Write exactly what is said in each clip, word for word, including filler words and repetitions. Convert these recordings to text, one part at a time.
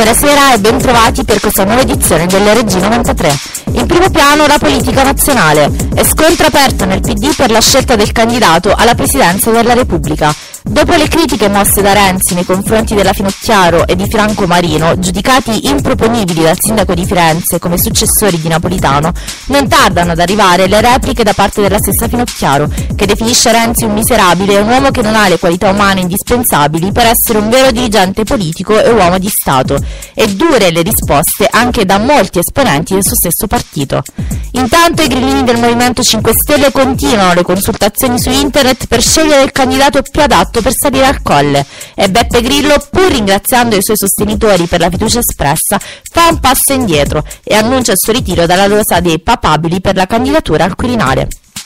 Buonasera e bentrovati per questa nuova edizione delle Regie novantatré. In primo piano la politica nazionale e scontro aperto nel P D per la scelta del candidato alla presidenza della Repubblica. Dopo le critiche mosse da Renzi nei confronti della Finocchiaro e di Franco Marino, giudicati improponibili dal sindaco di Firenze come successori di Napolitano, non tardano ad arrivare le repliche da parte della stessa Finocchiaro, che definisce Renzi un miserabile e un uomo che non ha le qualità umane indispensabili per essere un vero dirigente politico e uomo di Stato, e dure le risposte anche da molti esponenti del suo stesso partito. Intanto i grillini del Movimento cinque Stelle continuano le consultazioni su internet per scegliere il candidato più adatto per salire al colle, e Beppe Grillo, pur ringraziando i suoi sostenitori per la fiducia espressa, fa un passo indietro e annuncia il suo ritiro dalla rosa dei papabili per la candidatura al Quirinale.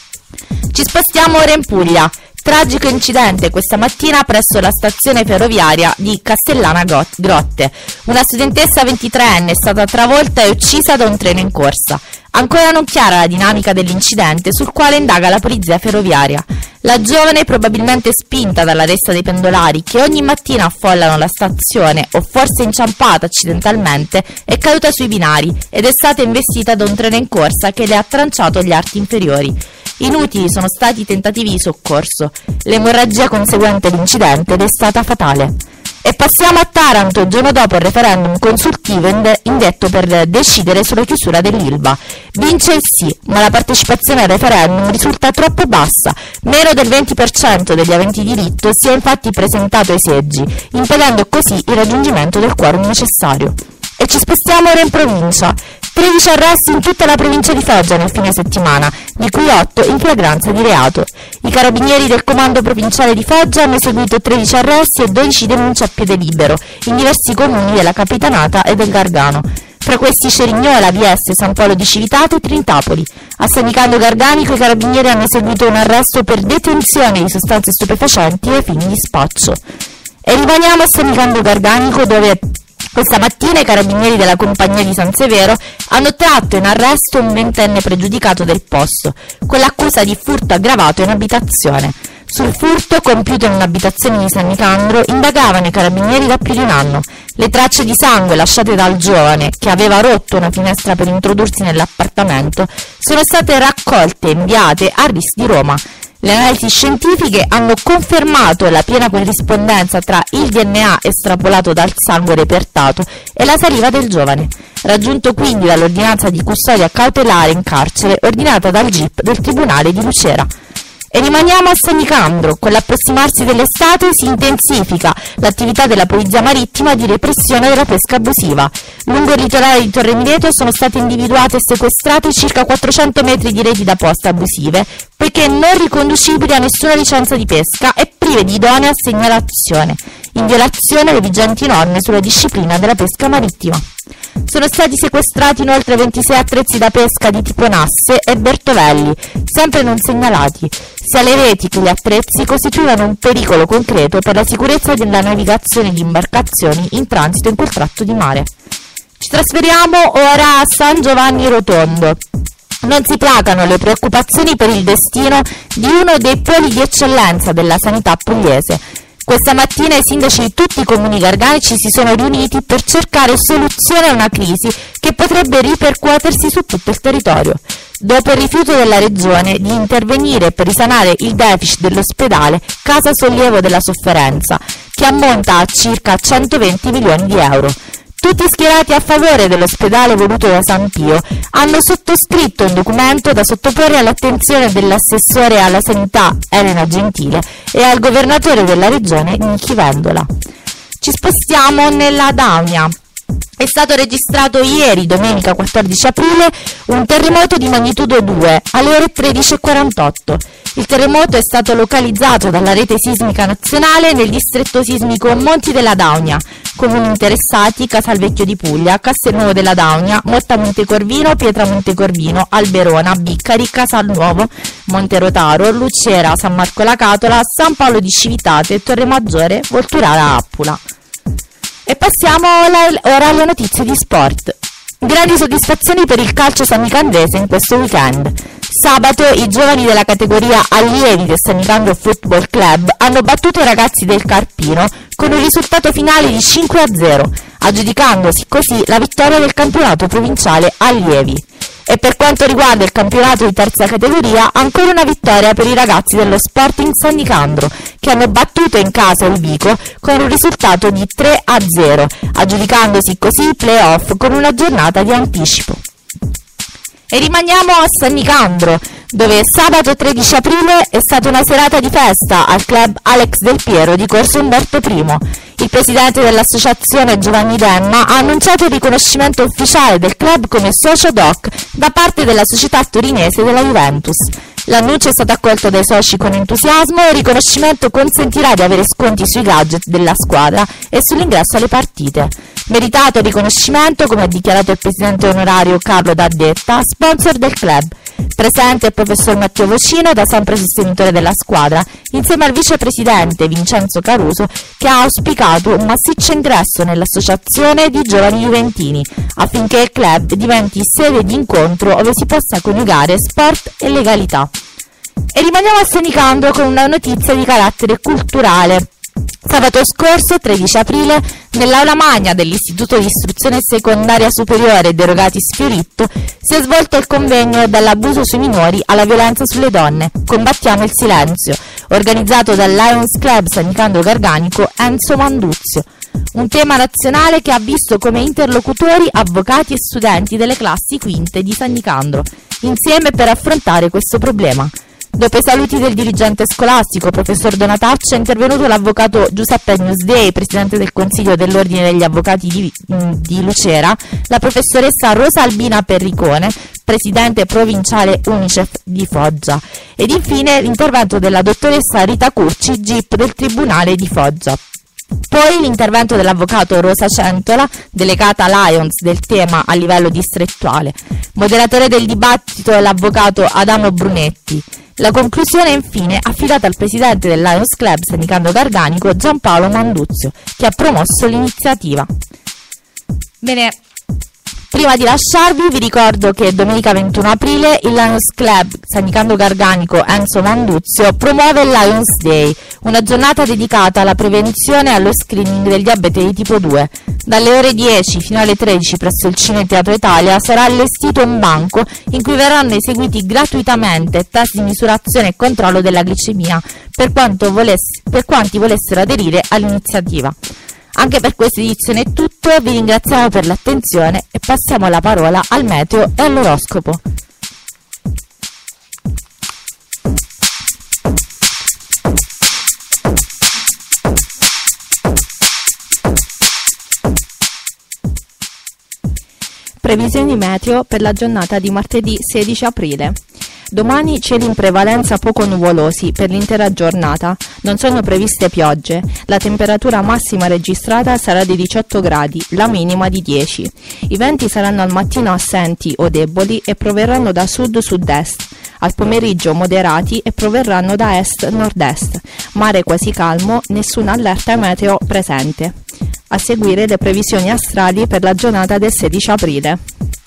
Ci spostiamo ora in Puglia. Tragico incidente questa mattina presso la stazione ferroviaria di Castellana Grotte. Una studentessa ventitreenne è stata travolta e uccisa da un treno in corsa. Ancora non chiara la dinamica dell'incidente, sul quale indaga la polizia ferroviaria. La giovane, probabilmente spinta dalla ressa dei pendolari che ogni mattina affollano la stazione, o forse inciampata accidentalmente, è caduta sui binari ed è stata investita da un treno in corsa che le ha tranciato gli arti inferiori. Inutili sono stati i tentativi di soccorso. L'emorragia conseguente all'incidente è stata fatale. E passiamo a Taranto, il giorno dopo il referendum consultivo indetto per decidere sulla chiusura dell'Ilva. Vince il sì, ma la partecipazione al referendum risulta troppo bassa. Meno del venti per cento degli aventi diritto si è infatti presentato ai seggi, impedendo così il raggiungimento del quorum necessario. E ci spostiamo ora in provincia. tredici arresti in tutta la provincia di Foggia nel fine settimana, di cui otto in flagranza di reato. I carabinieri del comando provinciale di Foggia hanno eseguito tredici arresti e dodici denunce a piede libero in diversi comuni della Capitanata e del Gargano. Fra questi Cerignola, Vieste, San Polo di Civitate e Trintapoli. A San Nicandro Garganico i carabinieri hanno eseguito un arresto per detenzione di sostanze stupefacenti ai fini di spaccio. E rimaniamo a San Nicandro Garganico, dove questa mattina i carabinieri della compagnia di San Severo hanno tratto in arresto un ventenne pregiudicato del posto, con l'accusa di furto aggravato in abitazione. Sul furto, compiuto in un'abitazione di San Nicandro, indagavano i carabinieri da più di un anno. Le tracce di sangue lasciate dal giovane, che aveva rotto una finestra per introdursi nell'appartamento, sono state raccolte e inviate a R I S di Roma. Le analisi scientifiche hanno confermato la piena corrispondenza tra il D N A estrapolato dal sangue repertato e la saliva del giovane, raggiunto quindi dall'ordinanza di custodia cautelare in carcere ordinata dal G I P del Tribunale di Lucera. E rimaniamo a San Nicandro. Con l'approssimarsi dell'estate si intensifica l'attività della Polizia Marittima di repressione della pesca abusiva. Lungo il litorale di Torre Mileto sono state individuate e sequestrate circa quattrocento metri di reti da posta abusive, poiché non riconducibili a nessuna licenza di pesca e prive di idonea segnalazione, in violazione delle vigenti norme sulla disciplina della pesca marittima. Sono stati sequestrati inoltre ventisei attrezzi da pesca di tipo nasse e bertovelli, sempre non segnalati. Sia le reti che gli attrezzi costituivano un pericolo concreto per la sicurezza della navigazione di imbarcazioni in transito in quel tratto di mare. Ci trasferiamo ora a San Giovanni Rotondo. Non si placano le preoccupazioni per il destino di uno dei poli di eccellenza della sanità pugliese. Questa mattina i sindaci di tutti i comuni garganici si sono riuniti per cercare soluzione a una crisi che potrebbe ripercuotersi su tutto il territorio. Dopo il rifiuto della regione di intervenire per risanare il deficit dell'ospedale Casa Sollievo della Sofferenza, che ammonta a circa centoventi milioni di euro. Tutti schierati a favore dell'ospedale voluto da San Pio hanno sottoscritto un documento da sottoporre all'attenzione dell'assessore alla sanità Elena Gentile e al governatore della regione Nichi Vendola. Ci spostiamo nella Daunia. È stato registrato ieri, domenica quattordici aprile, un terremoto di magnitudo due alle ore tredici e quarantotto. Il terremoto è stato localizzato dalla rete sismica nazionale nel distretto sismico Monti della Daunia. Comuni interessati: Casalvecchio di Puglia, Castelnuovo della Daunia, Motta Montecorvino, Pietra Montecorvino, Alberona, Biccari, Casalnuovo, Monterotaro, Lucera, San Marco la Catola, San Paolo di Civitate, Torremaggiore, Volturara Appula. E passiamo ora alle notizie di sport. Grandi soddisfazioni per il calcio sannicandrese in questo weekend. Sabato i giovani della categoria allievi del San Nicandro Football Club hanno battuto i ragazzi del Carpino con un risultato finale di cinque a zero. aggiudicandosi così la vittoria del campionato provinciale allievi. E per quanto riguarda il campionato di terza categoria, ancora una vittoria per i ragazzi dello Sporting San Nicandro, che hanno battuto in casa il Vico con un risultato di tre a zero, aggiudicandosi così i play-off con una giornata di anticipo. E rimaniamo a San Nicandro, dove sabato tredici aprile è stata una serata di festa al club Alex Del Piero di Corso Umberto I. Il presidente dell'associazione Giovanni Denma ha annunciato il riconoscimento ufficiale del club come socio doc da parte della società torinese della Juventus. L'annuncio è stato accolto dai soci con entusiasmo e il riconoscimento consentirà di avere sconti sui gadget della squadra e sull'ingresso alle partite. Meritato riconoscimento, come ha dichiarato il presidente onorario Carlo D'Addetta, sponsor del club. Presente il professor Matteo Vocino, da sempre sostenitore della squadra, insieme al vicepresidente Vincenzo Caruso, che ha auspicato un massiccio ingresso nell'associazione di giovani juventini, affinché il club diventi sede di incontro dove si possa coniugare sport e legalità. E rimaniamo a San Nicandro con una notizia di carattere culturale. Sabato scorso, tredici aprile, nell'aula magna dell'Istituto di Istruzione Secondaria Superiore Derogatis Fioritto si è svolto il convegno dall'abuso sui minori alla violenza sulle donne, Combattiamo il silenzio, organizzato dal Lions Club San Nicandro Garganico Enzo Manduzio. Un tema nazionale che ha visto come interlocutori avvocati e studenti delle classi quinte di San Nicandro, insieme per affrontare questo problema. Dopo i saluti del dirigente scolastico, professor Donataccio, è intervenuto l'avvocato Giuseppe Newsday, presidente del Consiglio dell'Ordine degli Avvocati di, di Lucera, la professoressa Rosa Albina Perricone, presidente provinciale Unicef di Foggia, ed infine l'intervento della dottoressa Rita Curci, G I P del Tribunale di Foggia. Poi l'intervento dell'avvocato Rosa Centola, delegata Lions del tema a livello distrettuale. Moderatore del dibattito è l'avvocato Adamo Brunetti. La conclusione è infine affidata al presidente del Lions Club San Nicandro Garganico, Giampaolo Manduzio, che ha promosso l'iniziativa. Bene, prima di lasciarvi vi ricordo che domenica ventuno aprile il Lions Club San Nicandro Garganico Enzo Manduzio promuove il Lions Day, una giornata dedicata alla prevenzione e allo screening del diabete di tipo due. Dalle ore dieci fino alle tredici presso il Cine Teatro Italia sarà allestito un banco in cui verranno eseguiti gratuitamente test di misurazione e controllo della glicemia per, quanto volesse, per quanti volessero aderire all'iniziativa. Anche per questa edizione è tutto, vi ringraziamo per l'attenzione e passiamo la parola al meteo e all'oroscopo. Previsioni meteo per la giornata di martedì sedici aprile. Domani cieli in prevalenza poco nuvolosi per l'intera giornata, non sono previste piogge, la temperatura massima registrata sarà di diciotto gradi, la minima di dieci. I venti saranno al mattino assenti o deboli e proverranno da sud-sud-est, al pomeriggio moderati e proverranno da est-nord-est, mare quasi calmo, nessuna allerta meteo presente. A seguire le previsioni astrali per la giornata del sedici aprile.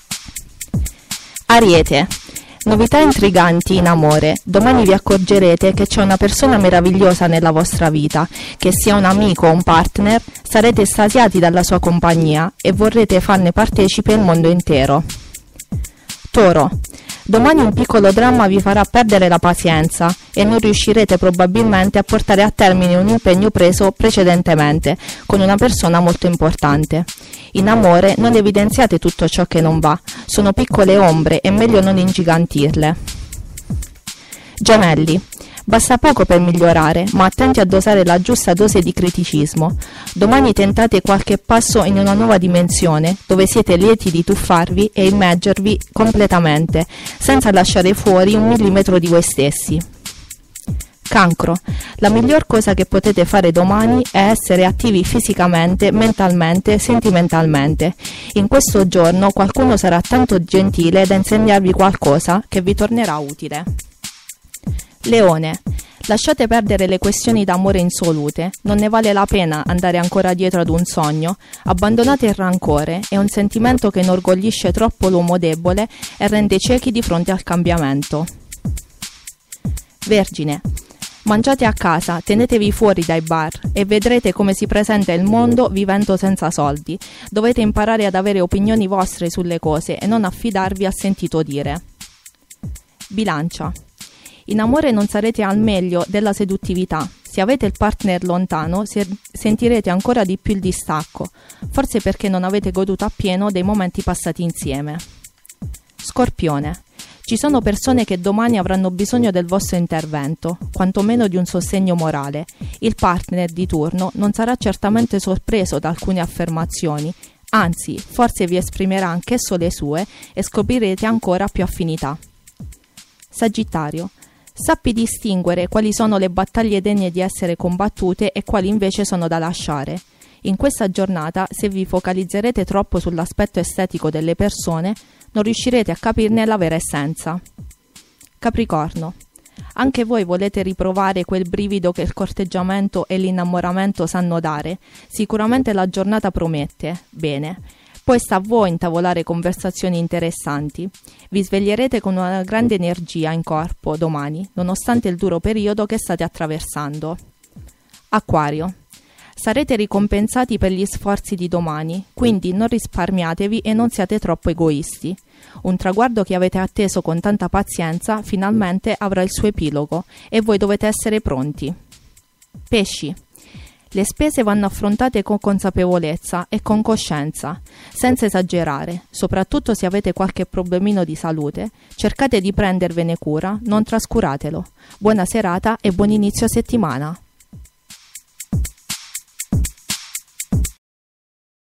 Ariete. Novità intriganti in amore. Domani vi accorgerete che c'è una persona meravigliosa nella vostra vita, che sia un amico o un partner, sarete estasiati dalla sua compagnia e vorrete farne partecipe il mondo intero. Toro. Domani un piccolo dramma vi farà perdere la pazienza e non riuscirete probabilmente a portare a termine un impegno preso precedentemente con una persona molto importante. In amore non evidenziate tutto ciò che non va, sono piccole ombre e meglio non ingigantirle. Gemelli. Basta poco per migliorare, ma attenti a dosare la giusta dose di criticismo. Domani tentate qualche passo in una nuova dimensione, dove siete lieti di tuffarvi e immergervi completamente, senza lasciare fuori un millimetro di voi stessi. Cancro. La miglior cosa che potete fare domani è essere attivi fisicamente, mentalmente, sentimentalmente. In questo giorno qualcuno sarà tanto gentile da insegnarvi qualcosa che vi tornerà utile. Leone. Lasciate perdere le questioni d'amore insolute, non ne vale la pena andare ancora dietro ad un sogno, abbandonate il rancore, è un sentimento che inorgoglisce troppo l'uomo debole e rende ciechi di fronte al cambiamento. Vergine. Mangiate a casa, tenetevi fuori dai bar e vedrete come si presenta il mondo vivendo senza soldi. Dovete imparare ad avere opinioni vostre sulle cose e non affidarvi al sentito dire. Bilancia. In amore non sarete al meglio della seduttività. Se avete il partner lontano, sentirete ancora di più il distacco, forse perché non avete goduto appieno dei momenti passati insieme. Scorpione. Ci sono persone che domani avranno bisogno del vostro intervento, quantomeno di un sostegno morale. Il partner di turno non sarà certamente sorpreso da alcune affermazioni, anzi, forse vi esprimerà anch'esso le sue e scoprirete ancora più affinità. Sagittario. Sappi distinguere quali sono le battaglie degne di essere combattute e quali invece sono da lasciare. In questa giornata, se vi focalizzerete troppo sull'aspetto estetico delle persone, non riuscirete a capirne la vera essenza. Capricorno. Anche voi volete riprovare quel brivido che il corteggiamento e l'innamoramento sanno dare. Sicuramente la giornata promette. Bene. Poi sta a voi intavolare conversazioni interessanti. Vi sveglierete con una grande energia in corpo domani, nonostante il duro periodo che state attraversando. Acquario. Sarete ricompensati per gli sforzi di domani, quindi non risparmiatevi e non siate troppo egoisti. Un traguardo che avete atteso con tanta pazienza finalmente avrà il suo epilogo e voi dovete essere pronti. Pesci. Le spese vanno affrontate con consapevolezza e con coscienza, senza esagerare, soprattutto se avete qualche problemino di salute, cercate di prendervene cura, non trascuratelo. Buona serata e buon inizio settimana.